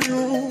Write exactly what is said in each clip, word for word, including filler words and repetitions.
you.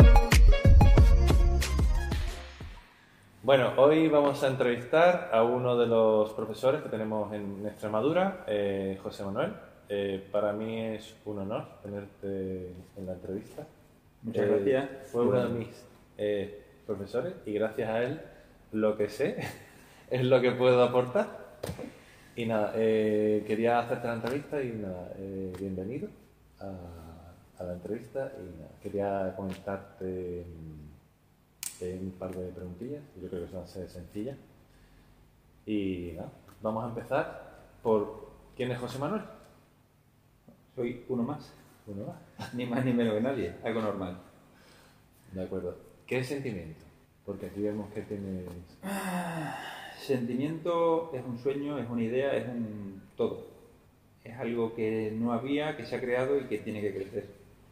Bueno, hoy vamos a entrevistar a uno de los profesores que tenemos en Extremadura, eh, José Manuel. Eh, para mí es un honor tenerte en la entrevista. Muchas Eh, gracias. Fue uno de mis eh, profesores y gracias a él lo que sé es lo que puedo aportar. Y nada, eh, quería hacerte la entrevista y nada, eh, bienvenido a, a la entrevista y nada, quería comentarte eh, un par de preguntillas, yo creo que son sencillas. Y nada, vamos a empezar por ¿quién es José Manuel? Soy uno más, Uno más. ni más ni menos que nadie, algo normal. De acuerdo. ¿Qué es sentimiento? Porque aquí vemos que tienes... Sentimiento es un sueño, es una idea, es un todo. Es algo que no había, que se ha creado y que tiene que crecer.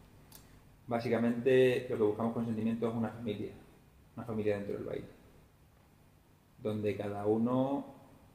Básicamente lo que buscamos con sentimiento es una familia, una familia dentro del baile, donde cada uno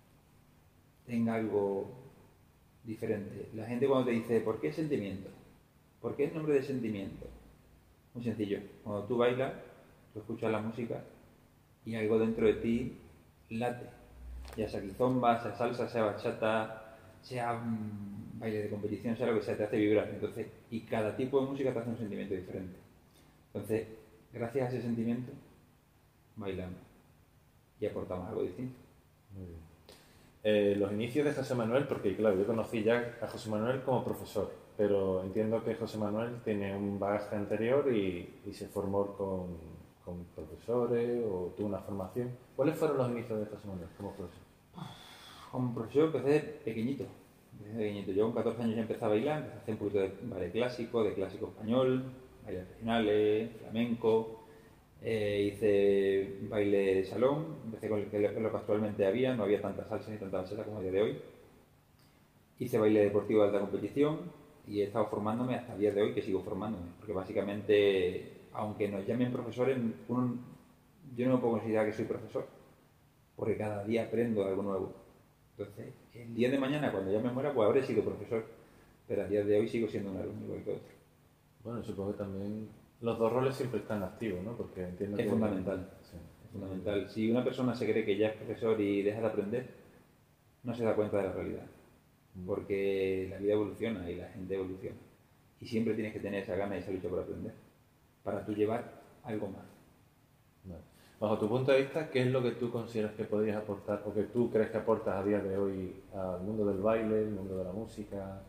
tenga algo diferente. La gente cuando te dice, ¿por qué sentimiento? ¿Por qué el nombre de sentimiento? Muy sencillo. Cuando tú bailas, tú escuchas la música y algo dentro de ti late. Ya sea quizomba, sea salsa, sea bachata, sea un baile de competición, sea lo que sea, te hace vibrar. Entonces, y cada tipo de música te hace un sentimiento diferente. Entonces, gracias a ese sentimiento, bailamos y aportamos algo distinto. Muy bien. Eh, los inicios de José Manuel, porque claro, yo conocí ya a José Manuel como profesor, pero entiendo que José Manuel tiene un bagaje anterior y, y se formó con, con profesores o tuvo una formación. ¿Cuáles fueron los inicios de José Manuel como profesor? Como profesor empecé pequeñito, empecé pequeñito. Yo con catorce años ya empecé a bailar, empecé a hacer un poquito de baile clásico, de clásico español, bailes regionales, flamenco. Eh, hice baile de salón, empecé con lo que actualmente había, no había tanta salsa ni tanta bachata como a día de hoy. Hice baile deportivo de alta competición y he estado formándome hasta el día de hoy, que sigo formándome, porque básicamente, aunque nos llamen profesores, uno, yo no me puedo considerar que soy profesor, porque cada día aprendo algo nuevo. Entonces, el día de mañana, cuando ya me muera, pues habré sido profesor, pero a día de hoy sigo siendo un alumno igual que otro. Bueno, supongo que también los dos roles siempre están activos, ¿no? Porque entiendo es que... fundamental. Sí. Es fundamental. Si una persona se cree que ya es profesor y deja de aprender, no se da cuenta de la realidad. Porque la vida evoluciona y la gente evoluciona. Y siempre tienes que tener esa gana y esa lucha por aprender, para tú llevar algo más. Vale. Bajo tu punto de vista, ¿qué es lo que tú consideras que podrías aportar o que tú crees que aportas a día de hoy al mundo del baile, al mundo de la música?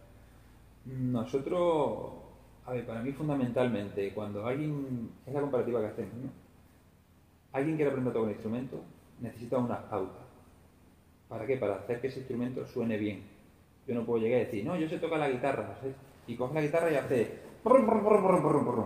Nosotros, a ver, para mí fundamentalmente, cuando alguien, es la comparativa que hacemos, ¿no? Alguien quiere aprender a tocar un instrumento, necesita unas pautas. ¿Para qué? Para hacer que ese instrumento suene bien. Yo no puedo llegar y decir, no, yo sé tocar la guitarra, ¿sí? Y coge la guitarra y hace... Brum, brum, brum, brum, brum, brum.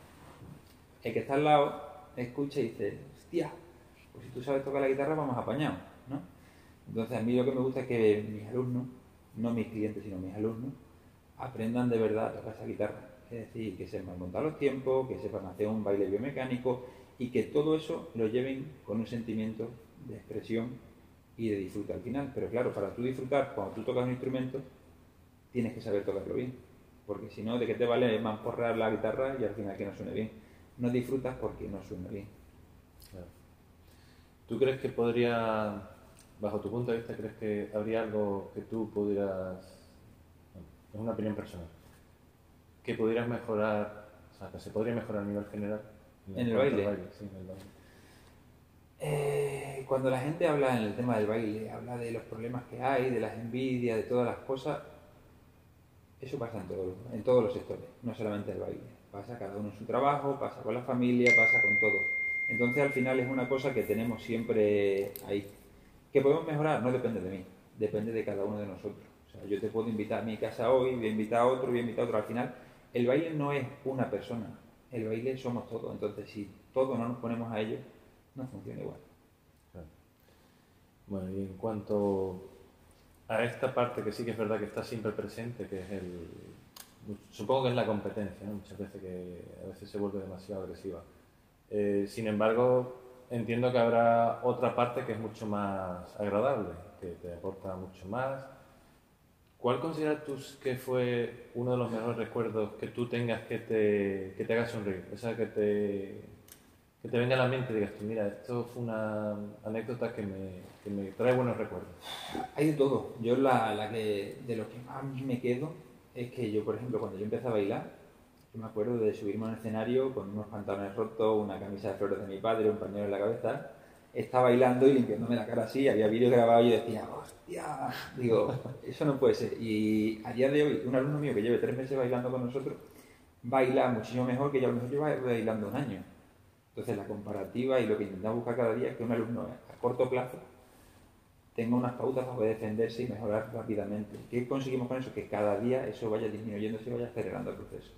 El que está al lado escucha y dice, hostia, pues si tú sabes tocar la guitarra vamos apañados, ¿no? Entonces a mí lo que me gusta es que mis alumnos, no mis clientes sino mis alumnos, aprendan de verdad a tocar esa guitarra. Es decir, que sepan montar los tiempos, que sepan hacer un baile biomecánico y que todo eso lo lleven con un sentimiento de expresión y de disfrute al final. Pero claro, para tú disfrutar, cuando tú tocas un instrumento, tienes que saber tocarlo bien. Porque si no, ¿de qué te vale mamporrear la guitarra y al final que no suene bien? No disfrutas porque no suena bien. Claro. ¿Tú crees que podría, bajo tu punto de vista, crees que habría algo que tú pudieras, es una opinión personal, que pudieras mejorar, o sea, que se podría mejorar a nivel general? ¿En el baile? baile? Sí, en el baile. Eh, cuando la gente habla en el tema del baile, habla de los problemas que hay, de las envidias, de todas las cosas, eso pasa en, todo, en todos los sectores, no solamente el baile. Pasa cada uno en su trabajo, pasa con la familia, pasa con todo. Entonces al final es una cosa que tenemos siempre ahí. ¿Que podemos mejorar? No depende de mí, depende de cada uno de nosotros. O sea, yo te puedo invitar a mi casa hoy, voy a invitar a otro, voy a invitar a otro. Al final, el baile no es una persona, el baile somos todos. Entonces si todos no nos ponemos a ello, no funciona igual. Claro. Bueno, y en cuanto a esta parte que sí que es verdad que está siempre presente, que es el... Supongo que es la competencia, ¿no? Muchas veces que a veces se vuelve demasiado agresiva. Eh, sin embargo, entiendo que habrá otra parte que es mucho más agradable, que te aporta mucho más. ¿Cuál consideras tú que fue uno de los mejores recuerdos que tú tengas que te, que te haga sonreír? O sea, que te, que te venga a la mente y digas tú, mira, esto fue una anécdota que me, que me trae buenos recuerdos. Hay de todo. Yo la, la que de lo que más me quedo es que yo, por ejemplo, cuando yo empecé a bailar, yo me acuerdo de subirme a un escenario con unos pantalones rotos, una camisa de flores de mi padre, un pañuelo en la cabeza, estaba bailando y limpiándome la cara así, había vídeos grabados y yo decía, hostia, digo, eso no puede ser. Y a día de hoy, un alumno mío que lleve tres meses bailando con nosotros, baila muchísimo mejor que yo a lo mejor lleva bailando un año. Entonces la comparativa y lo que intentamos buscar cada día es que un alumno a corto plazo tenga unas pautas para poder defenderse y mejorar rápidamente. ¿Qué conseguimos con eso? Que cada día eso vaya disminuyendo y vaya acelerando el proceso.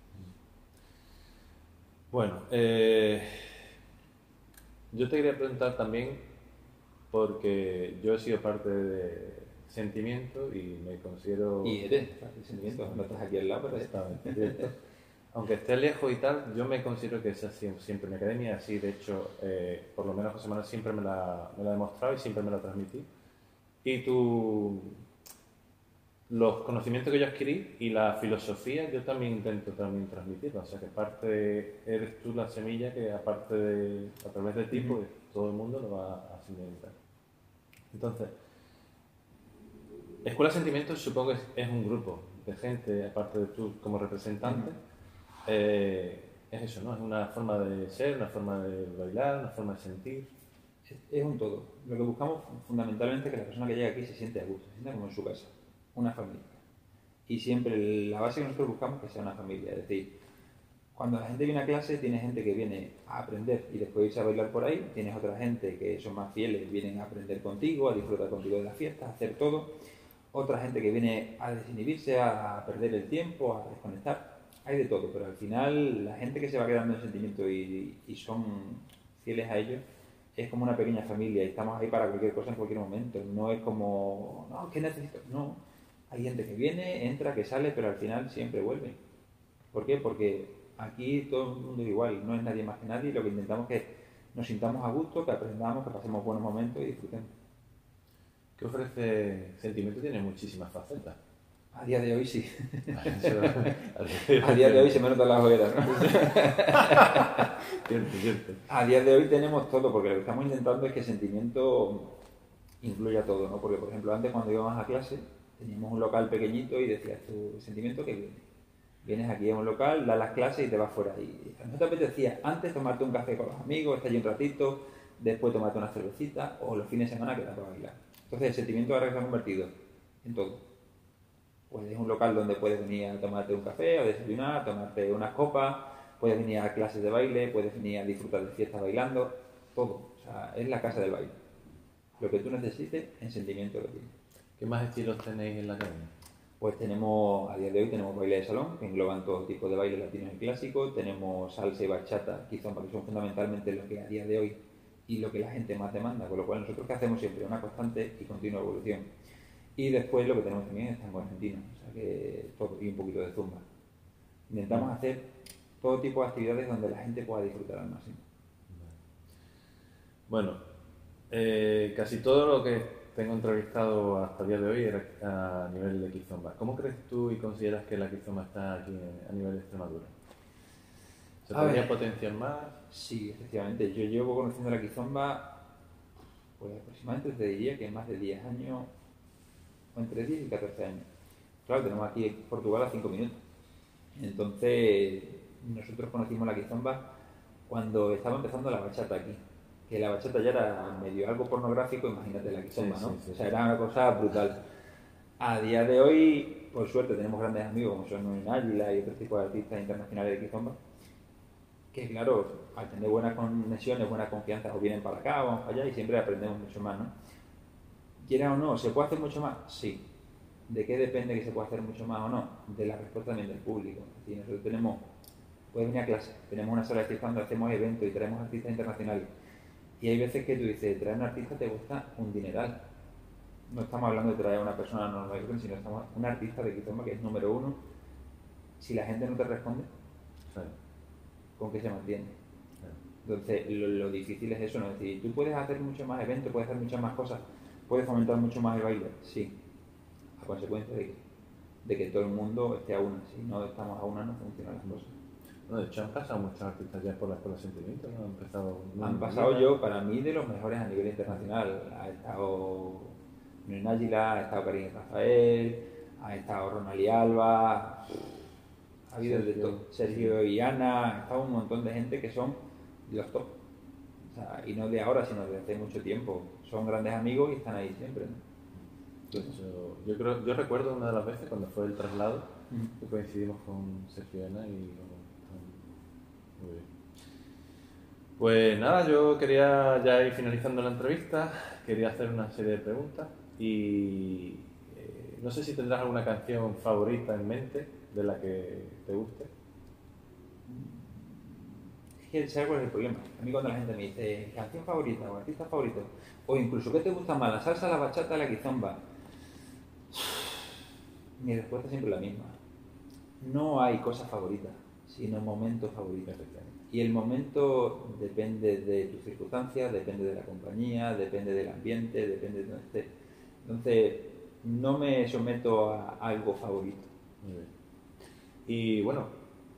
Bueno, eh, yo te quería preguntar también, porque yo he sido parte de Sentimiento y me considero... Y eres parte de Sentimiento, no estás aquí al lado, pero Exactamente, ¿cierto? Aunque esté lejos y tal, yo me considero que esa ha sido siempre mi academia, así de hecho, eh, por lo menos José Manuel siempre me la, me la ha demostrado y siempre me la transmití. Y tú, los conocimientos que yo adquirí y la filosofía, yo también intento también transmitirla. O sea, que parte, eres tú la semilla que aparte de, a través de ti, pues todo el mundo lo va a asimilar. Entonces, Escuela de Sentimientos supongo que es, es un grupo de gente, aparte de tú como representante. Eh, es eso, ¿no? Es una forma de ser, una forma de bailar, una forma de sentir. Es, es un todo. Lo que buscamos fundamentalmente es que la persona que llega aquí se siente a gusto, se sienta como en su casa, una familia. Y siempre la base que nosotros buscamos es que sea una familia. Es decir, cuando la gente viene a clase, tiene gente que viene a aprender y después irse a bailar por ahí. Tienes otra gente que son más fieles, vienen a aprender contigo, a disfrutar contigo de las fiestas, a hacer todo. Otra gente que viene a desinhibirse, a perder el tiempo, a desconectar. Hay de todo, pero al final la gente que se va quedando en Sentimiento y, y son fieles a ellos es como una pequeña familia y estamos ahí para cualquier cosa en cualquier momento. No es como, no, ¿qué necesito? No, hay gente que viene, entra, que sale, pero al final siempre vuelve. ¿Por qué? Porque aquí todo el mundo es igual, no es nadie más que nadie y lo que intentamos es que nos sintamos a gusto, que aprendamos, que pasemos buenos momentos y disfrutemos. ¿Qué ofrece Sentimiento? Tiene muchísimas facetas. A día de hoy sí. A día de hoy se me notan las hogueras, ¿no? Cierto, cierto. A día de hoy tenemos todo, porque lo que estamos intentando es que Sentimiento incluya todo, ¿no? Porque, por ejemplo, antes cuando íbamos a clase, teníamos un local pequeñito y decías, tu Sentimiento que viene. Vienes aquí a un local, das las clases y te vas fuera. Y no te apetecía antes tomarte un café con los amigos, estar allí un ratito, después tomarte una cervecita, o los fines de semana quedar para bailar. Entonces el Sentimiento ahora se ha convertido en todo. Pues es un local donde puedes venir a tomarte un café, a desayunar, a tomarte unas copas, puedes venir a clases de baile, puedes venir a disfrutar de fiestas bailando, todo. O sea, es la casa del baile. Lo que tú necesites, en Sentimiento lo tienes. ¿Qué más estilos tenéis en la academia? Pues tenemos, a día de hoy tenemos baile de salón, que engloban todo tipo de bailes latinos y clásicos, tenemos salsa y bachata, kizomba, que son fundamentalmente lo que a día de hoy y lo que la gente más demanda, con lo cual nosotros que hacemos siempre una constante y continua evolución. Y después lo que tenemos también es tango argentino, o sea que todo, y un poquito de zumba. Intentamos hacer todo tipo de actividades donde la gente pueda disfrutar al máximo. Bueno, eh, casi todo lo que tengo entrevistado hasta el día de hoy era a nivel de kizomba. ¿Cómo crees tú y consideras que la kizomba está aquí a nivel de Extremadura? ¿Se A podría ver. potenciar más? Sí, efectivamente. Yo llevo conociendo la kizomba, pues aproximadamente te diría que más de diez años, o entre diez y catorce años. Claro, tenemos aquí en Portugal a cinco minutos. Entonces, nosotros conocimos la kizomba cuando estaba empezando la bachata aquí. Que la bachata ya era medio algo pornográfico, imagínate la kizomba, Sí, ¿no? sí, sí, o sea, sí. era una cosa brutal. A día de hoy, por suerte, tenemos grandes amigos como son Águila y otros tipos de artistas internacionales de kizomba, que claro, al tener buenas conexiones, buena confianza, o vienen para acá, o vamos para allá y siempre aprendemos mucho más, ¿no? Quiera o no, ¿se puede hacer mucho más? Sí. ¿De qué depende que se pueda hacer mucho más o no? De la respuesta también del público. Es decir, nosotros tenemos, puedes venir a clase, tenemos una sala de fiesta donde hacemos eventos y traemos artistas internacionales. Y hay veces que tú dices, traer un artista te cuesta un dineral. No estamos hablando de traer a una persona normal, sino estamos un artista de kizomba que es número uno. Si la gente no te responde, Sí. ¿con qué se mantiene? Sí. Entonces, lo, lo difícil es eso, ¿no? Es decir, tú puedes hacer mucho más eventos, puedes hacer muchas más cosas, puedes fomentar mucho más el baile, sí. a consecuencia de que, de que todo el mundo esté a una. Si no estamos a una, no funcionan las cosas. No, de hecho, han pasado muchos artistas ya por la Escuela de Sentimientos, ¿no? Han empezado... Han pasado yo, para mí, de los mejores a nivel internacional. Ha estado Nuno Águila, ha estado Karim Rafael, ha estado Ronald Alba, ha habido de todo. Sergio y Ana, ha estado un montón de gente que son los top. O sea, y no de ahora, sino de hace mucho tiempo. Son grandes amigos y están ahí siempre, ¿no? Entonces, yo, yo, creo, yo recuerdo una de las veces cuando fue el traslado, Uh-huh. que coincidimos con Sergio y Ana y... Muy bien. Pues nada, yo quería ya ir finalizando la entrevista, quería hacer una serie de preguntas y eh, no sé si tendrás alguna canción favorita en mente de la que te guste. Es que ¿sabes cuál es el problema? A mí cuando la gente me dice canción favorita o artista favorito, o incluso ¿qué te gusta más, la salsa, la bachata, la kizomba? Mi respuesta es siempre la misma. No hay cosa favorita, sino momento favorito. Y el momento depende de tus circunstancias, depende de la compañía, depende del ambiente, depende de donde estés. Entonces, no me someto a algo favorito. Muy bien. Y bueno,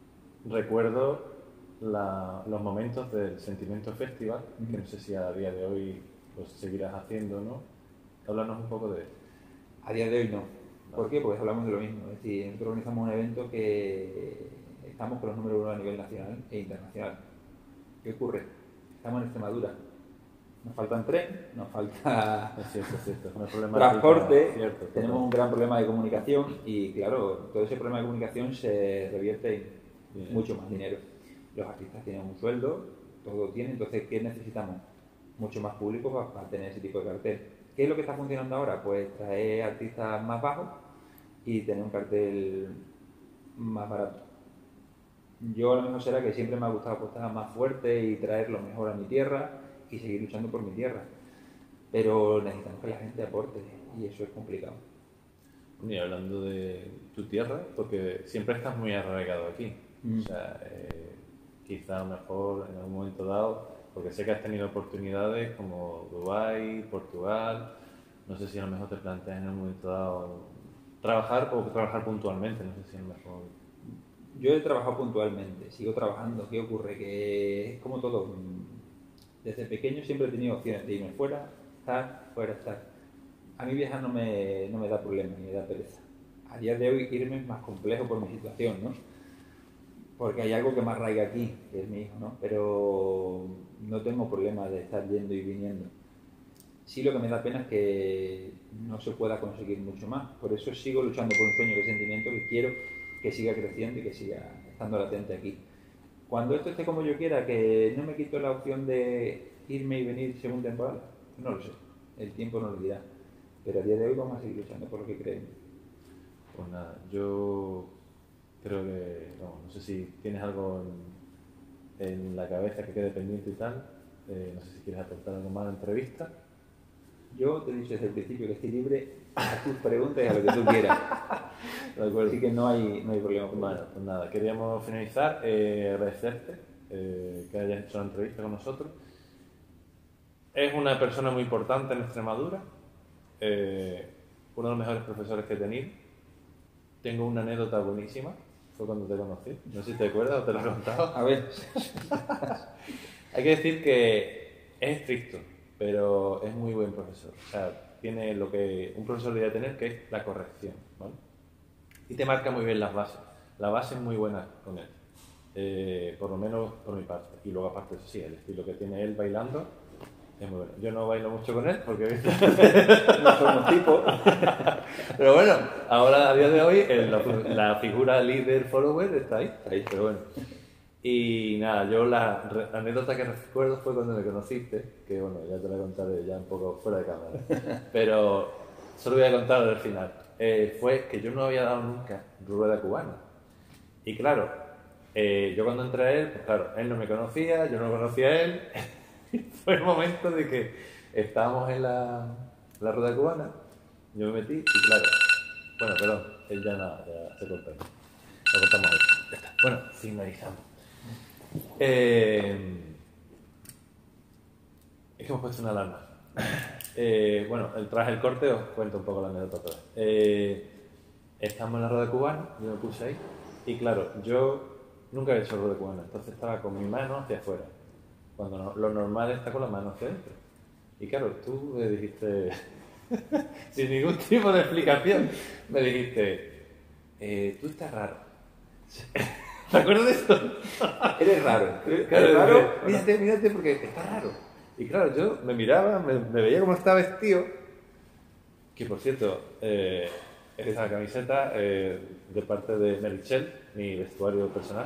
recuerdo la, los momentos del Sentimiento Festival, uh-huh. que no sé si a día de hoy los seguirás haciendo, ¿no? Háblanos un poco de eso. A día de hoy no. ¿Por qué? Porque hablamos de lo mismo. Es decir, nosotros organizamos un evento que estamos con los números uno a nivel nacional e internacional. ¿Qué ocurre? Estamos en Extremadura. Nos faltan tren, nos falta es cierto, es cierto. Es un problema transporte, cierto, tenemos un gran problema de comunicación y claro, todo ese problema de comunicación se revierte en Bien. mucho más dinero. Los artistas tienen un sueldo, todo tiene, entonces ¿qué necesitamos? Mucho más público para, para tener ese tipo de cartel. ¿Qué es lo que está funcionando ahora? Pues traer artistas más bajos y tener un cartel más barato. Yo a lo mejor será que siempre me ha gustado apostar más fuerte y traer lo mejor a mi tierra y seguir luchando por mi tierra. Pero necesitamos que la gente aporte y eso es complicado. Y hablando de tu tierra, porque siempre estás muy arraigado aquí. Mm. O sea, eh, quizá a lo mejor en algún momento dado, porque sé que has tenido oportunidades como Dubái, Portugal, no sé si a lo mejor te planteas en un momento dado trabajar o trabajar puntualmente, no sé si a lo mejor... Yo he trabajado puntualmente, sigo trabajando. ¿Qué ocurre? Que es como todo. Desde pequeño siempre he tenido opciones de irme fuera, estar, fuera, estar. A mí viajar no me, no me da problema, ni me da pereza. A día de hoy irme es más complejo por mi situación, ¿no? Porque hay algo que me arraiga aquí, que es mi hijo, ¿no? Pero no tengo problema de estar yendo y viniendo. Sí, lo que me da pena es que no se pueda conseguir mucho más. Por eso sigo luchando por un sueño de sentimiento que quiero que siga creciendo y que siga estando latente aquí. Cuando esto esté como yo quiera, que no me quito la opción de irme y venir según temporada, no lo sé. El tiempo no lo dirá. Pero a día de hoy vamos a seguir luchando por lo que creemos. Pues nada, yo creo que, no, no sé si tienes algo en, en la cabeza que quede pendiente y tal. Eh, no sé si quieres aportar algo más a la entrevista. Yo te he dicho desde el principio que estoy libre a tus preguntas y a lo que tú quieras. De acuerdo. Así que no hay, no hay problema. Bueno, pues nada, queríamos finalizar, eh, agradecerte eh, que hayas hecho la entrevista con nosotros. Es una persona muy importante en Extremadura, eh, uno de los mejores profesores que he tenido. Tengo una anécdota buenísima, fue cuando te conocí, no sé si te acuerdas o te lo he contado. A ver. Hay que decir que es estricto, pero es muy buen profesor. O sea, tiene lo que un profesor debería tener, que es la corrección, ¿vale? Y te marca muy bien las bases. La base es muy buena con él, eh, por lo menos por mi parte. Y luego aparte de eso, sí, el estilo que tiene él bailando es muy bueno. Yo no bailo mucho con él porque no somos tipos. Pero bueno, ahora a día de hoy el, la, la figura líder follower está ahí, está ahí, pero bueno. Y nada, yo la, la anécdota que recuerdo fue cuando me conociste, que bueno, ya te la contaré ya un poco fuera de cámara, pero solo voy a contar al final. Eh, fue que yo no había dado nunca rueda cubana. Y claro, eh, yo cuando entré a él, pues claro, él no me conocía, yo no conocía a él. Fue el momento de que estábamos en la, la rueda cubana, yo me metí y claro, bueno, perdón, él ya nada, ya se cortó. Lo cortamos ahí. Ya está. Bueno, finalizamos. Eh, es que hemos puesto una alarma. Eh, bueno, tras el corte os cuento un poco la anécdota otra vez. Eh, estamos en la rueda cubana, yo me puse ahí, y claro, yo nunca he hecho rueda cubana, entonces estaba con mi mano hacia afuera, cuando no, lo normal está con la mano hacia adentro. Y claro, tú me dijiste, sin ningún tipo de explicación, me dijiste, eh, tú estás raro. ¿Te acuerdas de eso? Eres raro. Claro, ¿Eres raro? Mírate, mírate, porque está raro. Y claro, yo me miraba, me, me veía cómo estaba vestido, que por cierto, eh, esta camiseta eh, de parte de Merichel, mi vestuario personal.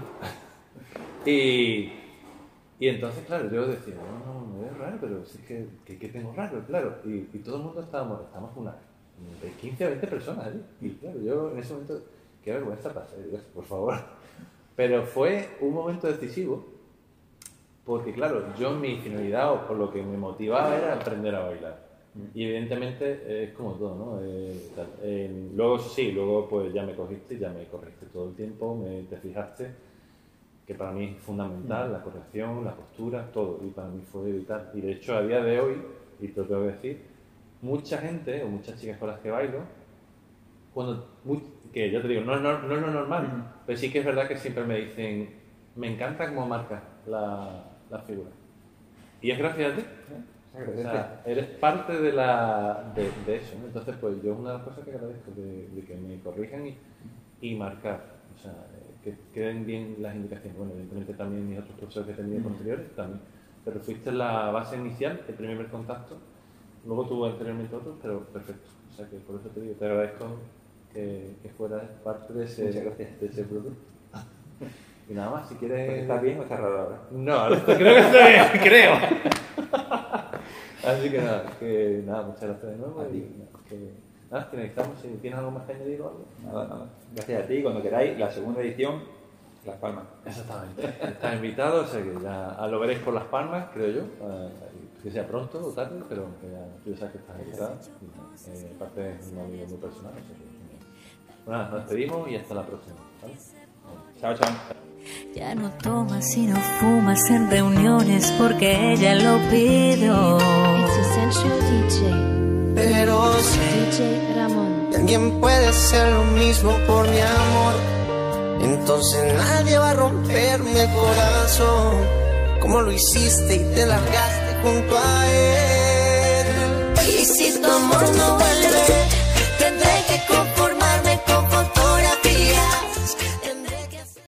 y, y entonces, claro, yo decía, no, no, me veo raro, pero sí que, que, que tengo raro, claro. Y, y todo el mundo estábamos, estábamos unas de quince a veinte personas allí. Y claro, yo en ese momento, qué vergüenza pasa, por favor. Pero fue un momento decisivo, porque claro, yo mi finalidad o por lo que me motivaba era aprender a bailar. Y evidentemente es como todo, ¿no? Eh, tal. Eh, luego sí, luego pues ya me cogiste, ya me corriste todo el tiempo, me, te fijaste, que para mí es fundamental la corrección, la postura, todo, y para mí fue vital. Y de hecho a día de hoy, y te lo tengo que decir, mucha gente o muchas chicas con las que bailo, cuando, muy, que yo te digo, no, no, no es lo normal, uh-huh. pero sí que es verdad que siempre me dicen, me encanta cómo marcas la, la figura. Y es gracias a ti. ¿eh? O sea, eres parte de, la, de, de eso, ¿no? Entonces, pues yo es una de las cosas que agradezco, de, de que me corrijan y, y marcar, o sea, que queden bien las indicaciones. Bueno, evidentemente también mis otros profesores que he tenido posteriores también, pero fuiste la base inicial, el primer contacto, luego tuvo anteriormente otros, pero perfecto. O sea, que por eso te digo, te agradezco que, que fueras parte de ese, de ese producto. Y nada más, si quieres... ¿Estás bien o estás raro ahora? No, creo que estoy bien, creo. Así que nada, que nada, muchas gracias de nuevo. A ti. Y, nada, que, nada, que necesitamos, si tienes algo más que añadir o algo. Nada, nada. Gracias a ti, cuando queráis, la segunda edición, Las Palmas. Exactamente. Estás invitado, o sea que ya lo veréis por Las Palmas, creo yo. Eh, que sea pronto o tarde, pero que ya, tú ya sabes que estás invitado. Eh, aparte es un amigo muy personal, o sea que... Bueno, nada, nos despedimos y hasta la próxima. ¿Vale? Chao, chao. Ya no tomas y no fumas en reuniones porque ella lo pidió. It's Essential D J. Pero sé D J Ramón. que alguien puede hacer lo mismo por mi amor. Entonces nadie va a romperme el corazón como lo hiciste y te largaste junto a él. Y si tu amor no vale